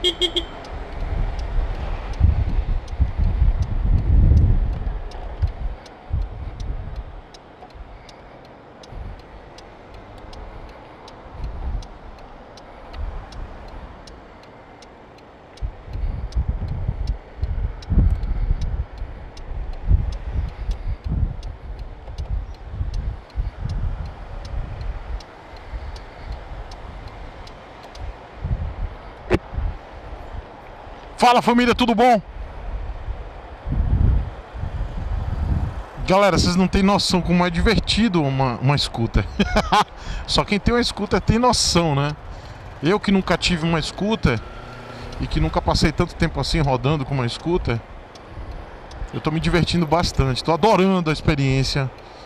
Fala, família, tudo bom? Galera, vocês não têm noção como é divertido uma scooter. Só quem tem uma scooter tem noção, né? Eu que nunca tive uma scooter e que nunca passei tanto tempo assim rodando com uma scooter, eu tô me divertindo bastante, tô adorando a experiência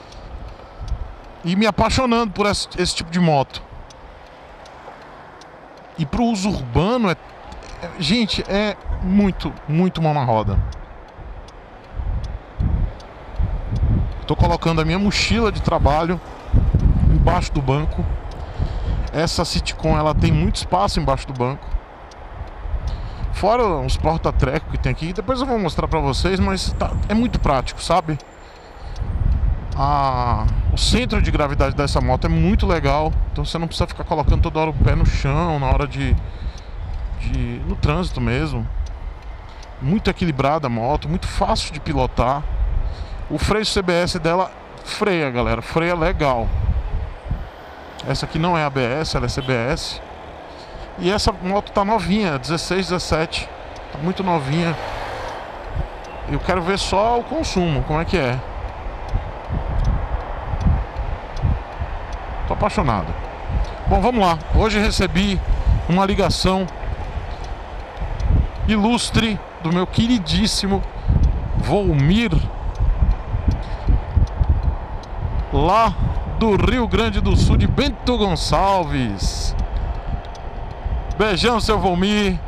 e me apaixonando por esse tipo de moto. E pro uso urbano, gente, é muito mão na roda. Tô colocando a minha mochila de trabalho embaixo do banco. Essa Citicon, ela tem muito espaço embaixo do banco. Fora os porta-treco que tem aqui. Depois eu vou mostrar pra vocês, mas é muito prático, sabe? O centro de gravidade dessa moto é muito legal. Então você não precisa ficar colocando toda hora o pé no chão na hora no trânsito mesmo. Muito equilibrada a moto, muito fácil de pilotar. O freio CBS dela freia, galera, freia legal. Essa aqui não é ABS, ela é CBS. E essa moto tá novinha, 16, 17. Tá muito novinha. Eu quero ver só o consumo, como é que é. Tô apaixonado. Bom, vamos lá. Hoje recebi uma ligação ilustre do meu queridíssimo Volmir, lá do Rio Grande do Sul, de Bento Gonçalves. Beijão, seu Volmir.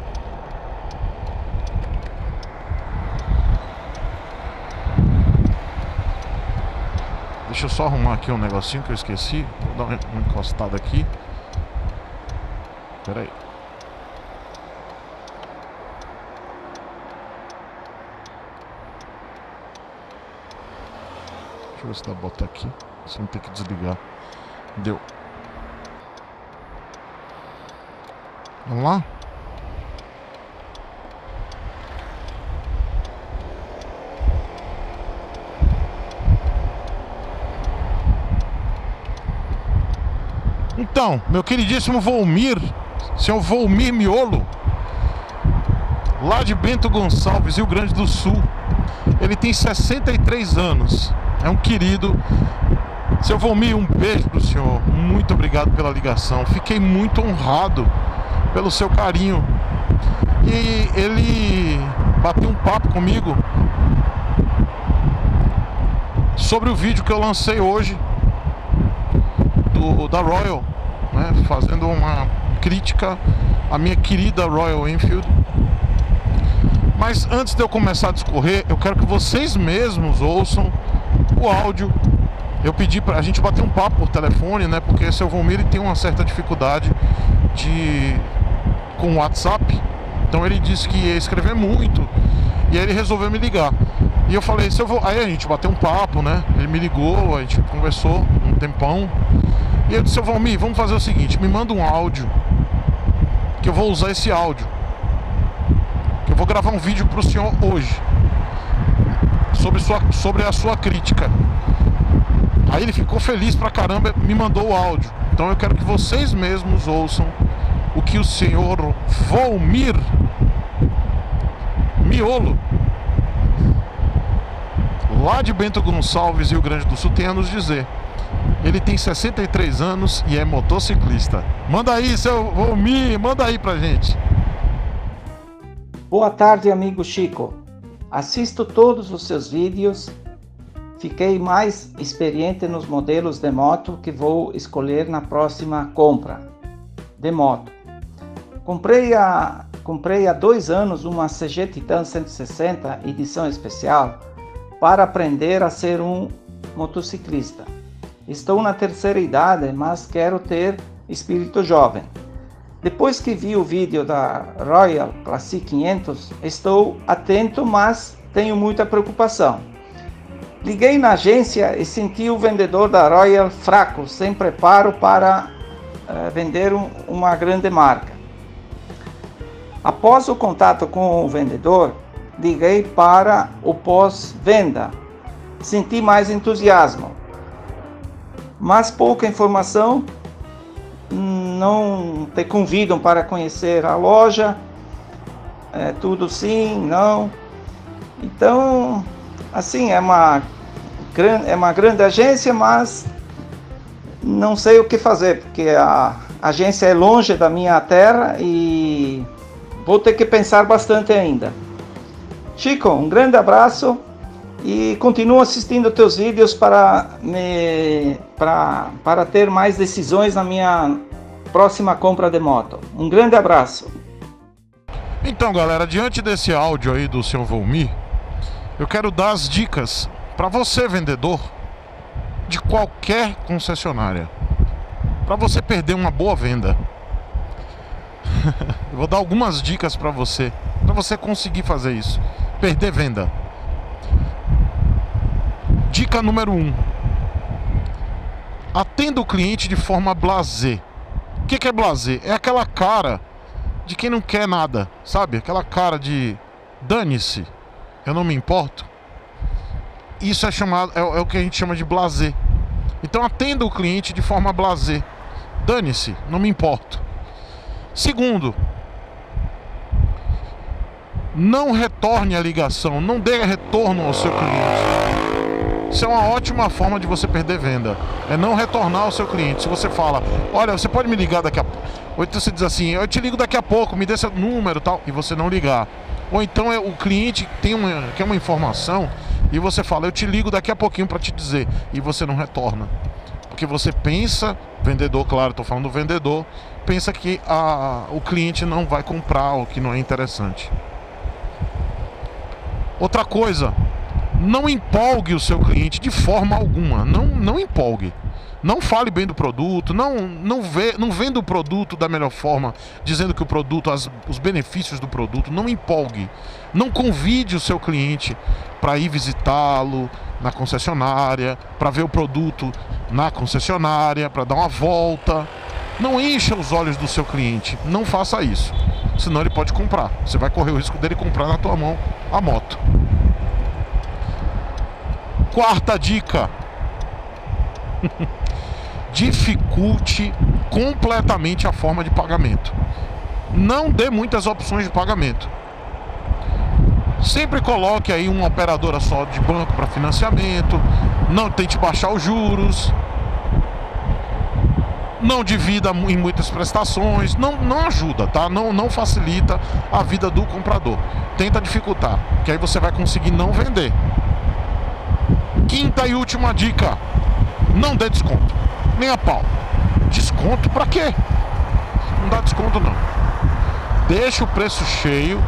Deixa eu só arrumar aqui um negocinho que eu esqueci. Vou dar uma encostada aqui. Pera aí. Deixa eu ver se dá pra botar aqui. Sem ter que desligar. Deu. Vamos lá? Então, meu queridíssimo Volmir, senhor Volmir Miolo, lá de Bento Gonçalves, Rio Grande do Sul. Ele tem 63 anos. É um querido. Seu Volmir, um beijo pro senhor. Muito obrigado pela ligação. Fiquei muito honrado pelo seu carinho. E ele bateu um papo comigo sobre o vídeo que eu lancei hoje da Royal, né, fazendo uma crítica à minha querida Royal Enfield. Mas antes de eu começar a discorrer, eu quero que vocês mesmos ouçam o áudio. Eu pedi pra gente bater um papo por telefone, né? Porque o seu Volmir tem uma certa dificuldade com o WhatsApp. Então ele disse que ia escrever muito. E aí ele resolveu me ligar. E eu falei, aí a gente bateu um papo, né? Ele me ligou, a gente conversou um tempão. E eu disse, seu Volmir, vamos fazer o seguinte, me manda um áudio, que eu vou usar esse áudio. Que eu vou gravar um vídeo pro senhor hoje sobre a sua crítica. Aí ele ficou feliz pra caramba, me mandou o áudio. Então eu quero que vocês mesmos ouçam o que o senhor Volmir Miolo, lá de Bento Gonçalves, Rio Grande do Sul, tem a nos dizer. Ele tem 63 anos e é motociclista. Manda aí, seu Volmir, manda aí pra gente. Boa tarde, amigo Chico. Assisto todos os seus vídeos. Fiquei mais experiente nos modelos de moto que vou escolher na próxima compra de moto. Comprei há 2 anos uma CG Titan 160 edição especial para aprender a ser um motociclista. Estou na terceira idade, mas quero ter espírito jovem. Depois que vi o vídeo da Royal Classic 500, estou atento, mas tenho muita preocupação. Liguei na agência e senti o vendedor da Royal fraco, sem preparo para vender uma grande marca. Após o contato com o vendedor, liguei para o pós-venda. Senti mais entusiasmo, mas pouca informação. Não te convidam para conhecer a loja, tudo sim, não. Então, assim, é uma grande agência, mas não sei o que fazer, porque a agência é longe da minha terra e vou ter que pensar bastante ainda. Chico, um grande abraço e continuo assistindo teus vídeos para ter mais decisões na minha próxima compra de moto. Um grande abraço. Então, galera, diante desse áudio aí do seu Volmir, eu quero dar as dicas para você, vendedor de qualquer concessionária, para você perder uma boa venda. Eu vou dar algumas dicas para você conseguir fazer isso, perder venda. Dica número 1: atenda o cliente de forma blasé. O que é blasé? É aquela cara de quem não quer nada, sabe? Aquela cara de dane-se, eu não me importo. Isso é chamado, é o que a gente chama de blasé. Então atenda o cliente de forma blasé. Dane-se, não me importo. Segundo, não retorne a ligação, não dê retorno ao seu cliente. Isso é uma ótima forma de você perder venda, é não retornar ao seu cliente. Se você fala, olha, você pode me ligar daqui a pouco, ou então você diz assim, eu te ligo daqui a pouco, me dê seu número e tal, e você não ligar. Ou então o cliente quer uma informação e você fala, eu te ligo daqui a pouquinho para te dizer, e você não retorna. Porque você pensa, vendedor, claro, estou falando do vendedor, pensa que o cliente não vai comprar, ou que não é interessante. Outra coisa, não empolgue o seu cliente de forma alguma. Não empolgue. Não fale bem do produto. Não venda o produto da melhor forma, dizendo que o produto, os benefícios do produto. Não empolgue. Não convide o seu cliente para ir visitá-lo na concessionária, para ver o produto na concessionária, para dar uma volta. Não encha os olhos do seu cliente. Não faça isso. Senão ele pode comprar. Você vai correr o risco dele comprar na tua mão a moto. Quarta dica: dificulte completamente a forma de pagamento. Não dê muitas opções de pagamento. Sempre coloque aí uma operadora só de banco para financiamento. Não tente baixar os juros. Não divida em muitas prestações. Não ajuda, tá? Não facilita a vida do comprador. Tenta dificultar, que aí você vai conseguir não vender. Quinta e última dica: não dê desconto, nem a pau. Desconto pra quê? Não dá desconto não. Deixa o preço cheio,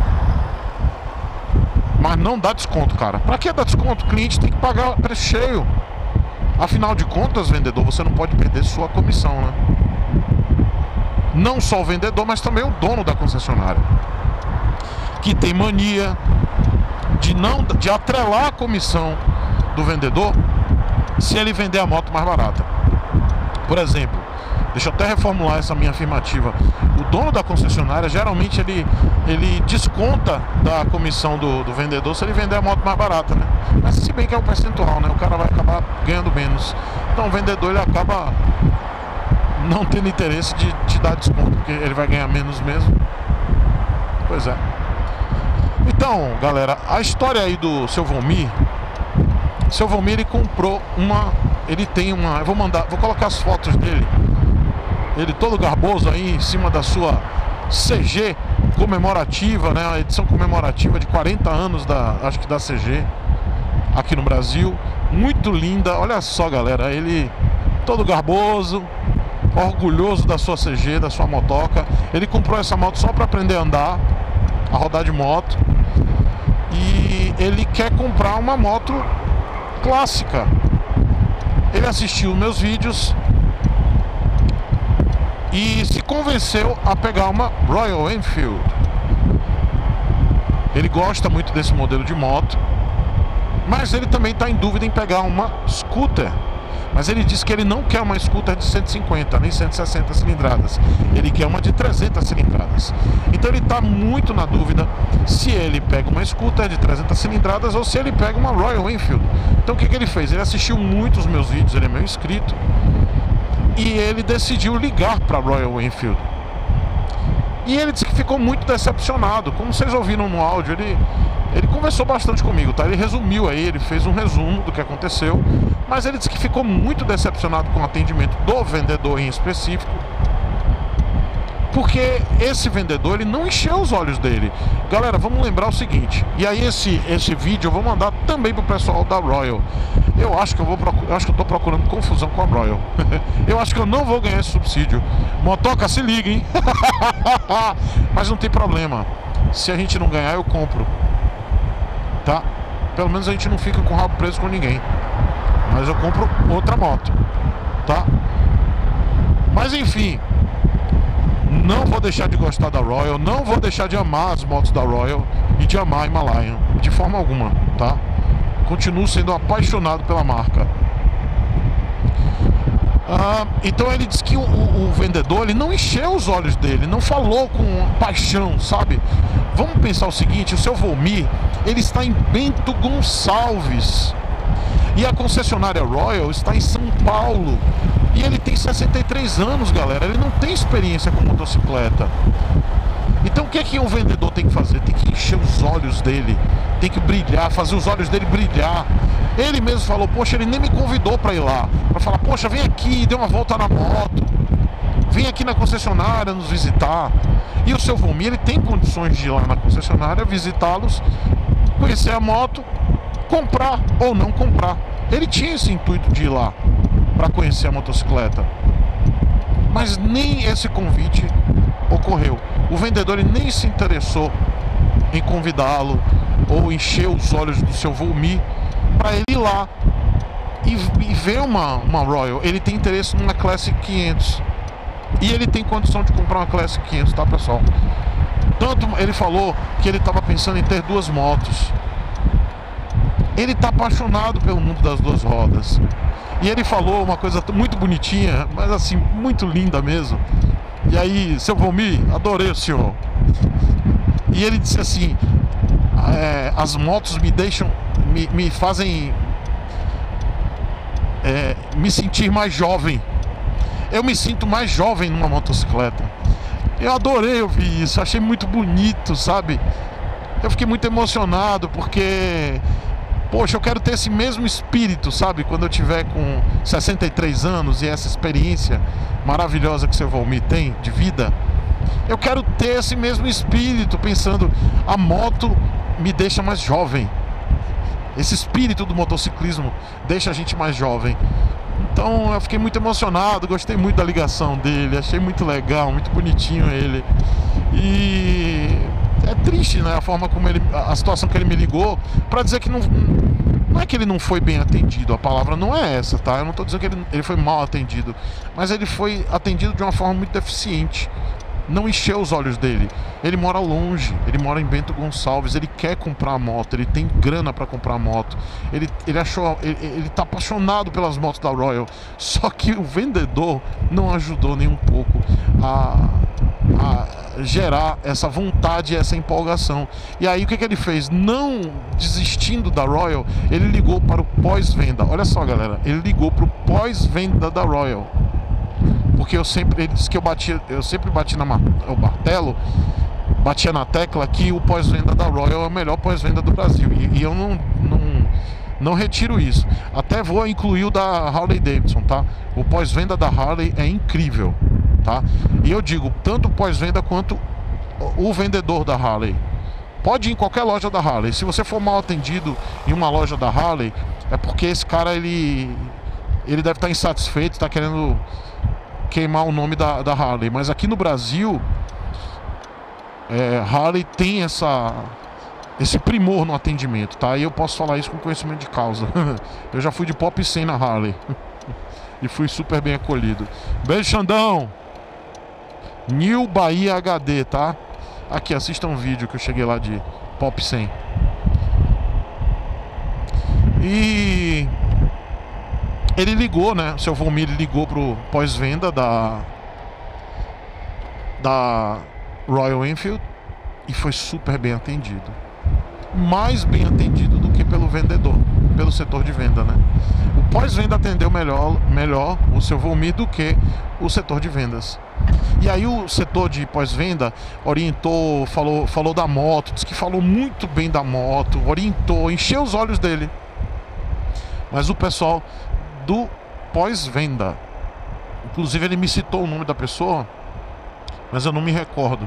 mas não dá desconto, cara. Pra que dar desconto? O cliente tem que pagar preço cheio. Afinal de contas, vendedor, você não pode perder sua comissão, né? Não só o vendedor, mas também o dono da concessionária, que tem mania de atrelar a comissão do vendedor se ele vender a moto mais barata. Por exemplo, deixa eu até reformular essa minha afirmativa. O dono da concessionária, geralmente ele desconta da comissão do vendedor se ele vender a moto mais barata, né? Mas se bem que é o percentual, né? O cara vai acabar ganhando menos. Então o vendedor, ele acaba não tendo interesse de te dar desconto, porque ele vai ganhar menos mesmo. Pois é. Então, galera, a história aí do seu Volmir. Seu Volmir, ele comprou ele tem uma, vou colocar as fotos dele. Ele todo garboso aí em cima da sua CG comemorativa, né? A edição comemorativa de 40 anos acho que da CG aqui no Brasil. Muito linda. Olha só, galera, ele todo garboso, orgulhoso da sua CG, da sua motoca. Ele comprou essa moto só para aprender a andar, a rodar de moto. E ele quer comprar uma moto clássica. Ele assistiu meus vídeos e se convenceu a pegar uma Royal Enfield. Ele gosta muito desse modelo de moto, mas ele também está em dúvida em pegar uma scooter. Mas ele disse que ele não quer uma scooter de 150 nem 160 cilindradas. Ele quer uma de 300 cilindradas. Então ele está muito na dúvida se ele pega uma scooter de 300 cilindradas ou se ele pega uma Royal Enfield. Então o que ele fez? Ele assistiu muitos meus vídeos, ele é meu inscrito, e ele decidiu ligar para a Royal Enfield. E ele disse que ficou muito decepcionado. Como vocês ouviram no áudio, ele conversou bastante comigo, tá? Ele resumiu aí, ele fez um resumo do que aconteceu, mas ele disse que ficou muito decepcionado com o atendimento do vendedor em específico, porque esse vendedor, ele não encheu os olhos dele. Galera, vamos lembrar o seguinte, e aí esse vídeo eu vou mandar também pro pessoal da Royal. Eu acho que eu tô procurando confusão com a Royal. Eu acho que eu não vou ganhar esse subsídio. Motoca, se liga, hein? Mas não tem problema. Se a gente não ganhar, eu compro. Tá? Pelo menos a gente não fica com o rabo preso com ninguém. Mas eu compro outra moto. Tá? Mas enfim, não vou deixar de gostar da Royal. Não vou deixar de amar as motos da Royal e de amar a Himalayan, de forma alguma, tá? Continuo sendo apaixonado pela marca. Então ele disse que o vendedor, ele não encheu os olhos dele, não falou com paixão, sabe? Vamos pensar o seguinte, o seu Volmir, ele está em Bento Gonçalves e a concessionária Royal está em São Paulo, e ele tem 63 anos, galera. Ele não tem experiência com motocicleta. Então o que é que um vendedor tem que fazer? Tem que encher os olhos dele, tem que brilhar, fazer os olhos dele brilhar. Ele mesmo falou, poxa, ele nem me convidou para ir lá, para falar, poxa, vem aqui, dê uma volta na moto, vem aqui na concessionária nos visitar. E o seu Volmir, ele tem condições de ir lá na concessionária, visitá-los, conhecer a moto, comprar ou não comprar. Ele tinha esse intuito de ir lá para conhecer a motocicleta, mas nem esse convite ocorreu. O vendedor, ele nem se interessou em convidá-lo ou encher os olhos do seu Volmir para ele ir lá e ver uma Royal. Ele tem interesse numa Classic 500 e ele tem condição de comprar uma Classic 500, tá, pessoal? Tanto ele falou que ele estava pensando em ter duas motos. Ele está apaixonado pelo mundo das duas rodas. E ele falou uma coisa muito bonitinha, mas assim, muito linda mesmo. E aí, seu Volmir, adorei o senhor. E ele disse assim, as motos me fazem me sentir mais jovem. Eu me sinto mais jovem numa motocicleta. Eu adorei ouvir isso, achei muito bonito, sabe? Eu fiquei muito emocionado porque, poxa, eu quero ter esse mesmo espírito, sabe? Quando eu tiver com 63 anos e essa experiência maravilhosa que o seu Volmir tem de vida, eu quero ter esse mesmo espírito, pensando, a moto me deixa mais jovem. Esse espírito do motociclismo deixa a gente mais jovem. Então eu fiquei muito emocionado, gostei muito da ligação dele, achei muito legal, muito bonitinho ele. E é triste, né, a forma como a situação que ele me ligou, para dizer que não é que ele não foi bem atendido, a palavra não é essa, tá? Eu não tô dizendo que ele foi mal atendido, mas ele foi atendido de uma forma muito deficiente. Não encheu os olhos dele. Ele mora longe, ele mora em Bento Gonçalves, ele quer comprar a moto, ele tem grana para comprar a moto. Ele tá apaixonado pelas motos da Royal. Só que o vendedor não ajudou nem um pouco a gerar essa vontade, essa empolgação. E aí o que ele fez? Não desistindo da Royal, ele ligou para o pós-venda. Olha só, galera, ele ligou para o pós-venda da Royal. Porque ele disse que eu sempre bati o martelo, batia na tecla que o pós-venda da Royal é o melhor pós-venda do Brasil. E eu não retiro isso. Até vou incluir o da Harley Davidson, tá? O pós-venda da Harley é incrível, tá? E eu digo, tanto o pós-venda quanto o vendedor da Harley. Pode ir em qualquer loja da Harley. Se você for mal atendido em uma loja da Harley, é porque esse cara, ele deve estar insatisfeito, está querendo queimar o nome da Harley. Mas aqui no Brasil, Harley tem esse primor no atendimento, tá? E eu posso falar isso com conhecimento de causa. Eu já fui de Pop 100 na Harley e fui super bem acolhido. Beijo, Xandão! New Bahia HD, tá? Aqui, assista um vídeo que eu cheguei lá de Pop 100. E ele ligou, né? O seu Volmir ligou pro pós-venda da Royal Enfield e foi super bem atendido. Mais bem atendido do que pelo vendedor, pelo setor de venda, né? O pós-venda atendeu melhor o seu Volmir do que o setor de vendas. E aí o setor de pós-venda orientou, falou da moto, disse que falou muito bem da moto, orientou, encheu os olhos dele. Mas o pessoal do pós-venda, inclusive ele me citou o nome da pessoa, mas eu não me recordo.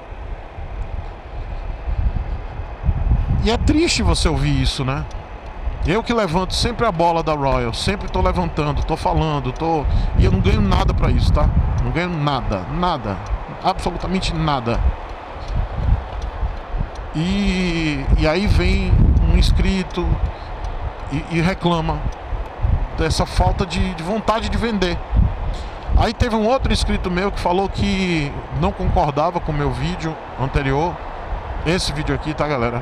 E é triste você ouvir isso, né? Eu que levanto sempre a bola da Royal, sempre tô levantando, tô falando, e eu não ganho nada pra isso, tá? Não ganho nada, absolutamente nada. E aí vem um inscrito e reclama dessa falta de vontade de vender. Aí teve um outro inscrito meu que falou que não concordava com o meu vídeo anterior. Esse vídeo aqui, tá, galera?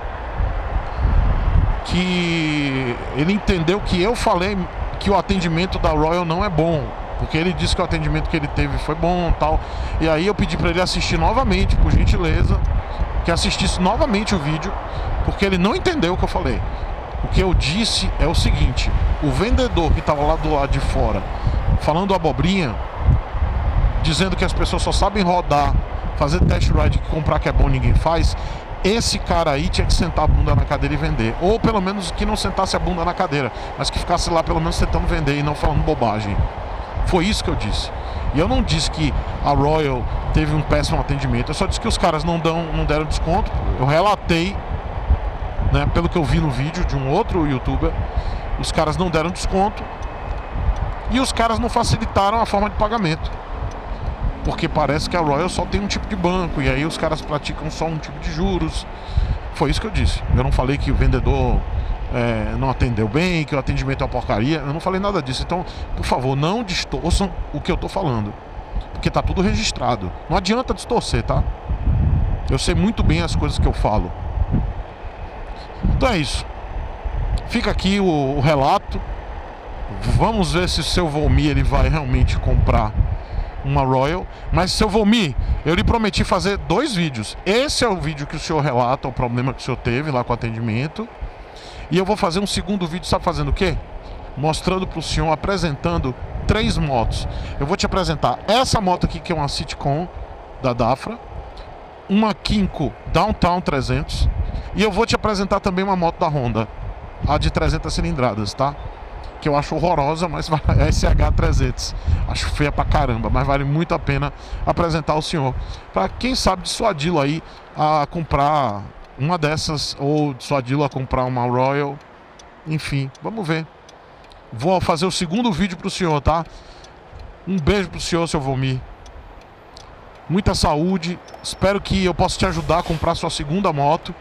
Que ele entendeu que eu falei que o atendimento da Royal não é bom, porque ele disse que o atendimento que ele teve foi bom, tal. E aí eu pedi para ele assistir novamente, por gentileza, que assistisse novamente o vídeo, porque ele não entendeu o que eu falei. O que eu disse é o seguinte: o vendedor que estava lá do lado de fora falando abobrinha, dizendo que as pessoas só sabem rodar, fazer test ride, que comprar que é bom ninguém faz, esse cara aí tinha que sentar a bunda na cadeira e vender. Ou pelo menos que não sentasse a bunda na cadeira, mas que ficasse lá pelo menos tentando vender e não falando bobagem. Foi isso que eu disse. E eu não disse que a Royal teve um péssimo atendimento, eu só disse que os caras não deram desconto. Eu relatei, né, pelo que eu vi no vídeo de um outro youtuber, os caras não deram desconto e os caras não facilitaram a forma de pagamento, porque parece que a Royal só tem um tipo de banco e aí os caras praticam só um tipo de juros. Foi isso que eu disse. Eu não falei que o vendedor não atendeu bem, que o atendimento é uma porcaria. Eu não falei nada disso. Então, por favor, não distorçam o que eu tô falando, porque tá tudo registrado. Não adianta distorcer, tá? Eu sei muito bem as coisas que eu falo. Então é isso. Fica aqui o relato. Vamos ver se o seu Volmir ele vai realmente comprar uma Royal. Mas, seu Volmir, eu lhe prometi fazer 2 vídeos. Esse é o vídeo que o senhor relata o problema que o senhor teve lá com o atendimento. E eu vou fazer um segundo vídeo, sabe fazendo o quê? Mostrando para o senhor, apresentando 3 motos. Eu vou te apresentar essa moto aqui, que é uma Citicon da Dafra, uma Kinko Downtown 300, e eu vou te apresentar também uma moto da Honda, a de 300 cilindradas, tá? Que eu acho horrorosa, mas é SH300. Acho feia pra caramba, mas vale muito a pena apresentar ao senhor, para quem sabe dissuadi-lo aí a comprar uma dessas, ou dissuadi-lo a comprar uma Royal. Enfim, vamos ver. Vou fazer o segundo vídeo pro senhor, tá? Um beijo pro senhor, seu Volmir. Muita saúde. Espero que eu possa te ajudar a comprar sua segunda moto.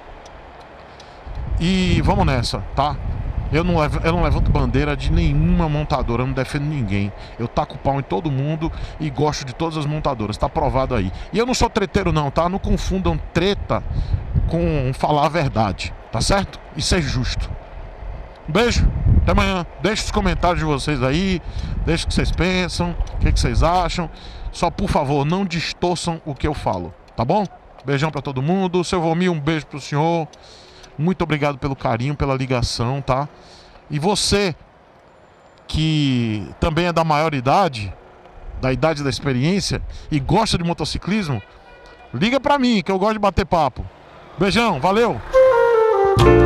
E vamos nessa, tá? Eu não levanto bandeira de nenhuma montadora, eu não defendo ninguém. Eu taco pau em todo mundo e gosto de todas as montadoras, tá provado aí. E eu não sou treteiro não, tá? Não confundam treta com falar a verdade, tá certo? Isso é justo. Um beijo, até amanhã. Deixe os comentários de vocês aí, deixe o que vocês pensam, o que vocês acham. Só, por favor, não distorçam o que eu falo, tá bom? Beijão pra todo mundo. Seu Volmir, um beijo pro senhor. Muito obrigado pelo carinho, pela ligação, tá? E você que também é da maior idade, da idade da experiência e gosta de motociclismo, liga pra mim que eu gosto de bater papo. Beijão, valeu!